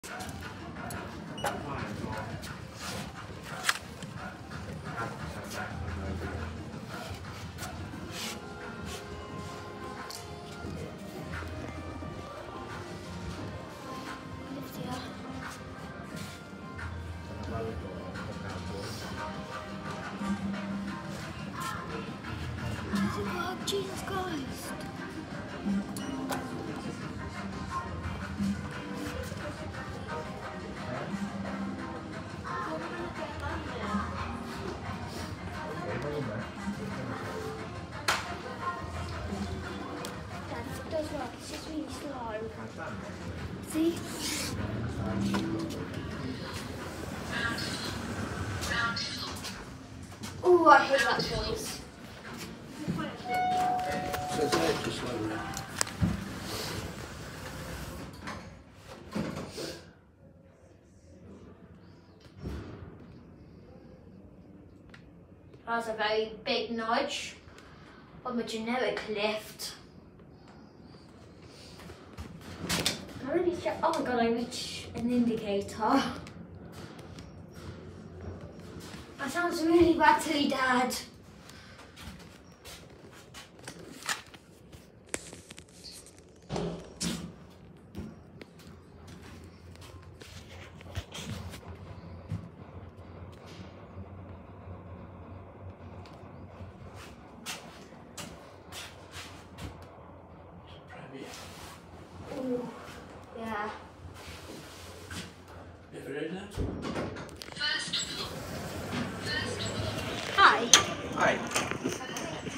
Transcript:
Jesus Christ. It does work, it's just really slow. See? Oh, I hate that voice. So it's extra slow, right? That's a very big nudge on the generic lift. I really check. Oh my god, I reached an indicator. That sounds really battery, Dad. Ooh, yeah. Ever heard that?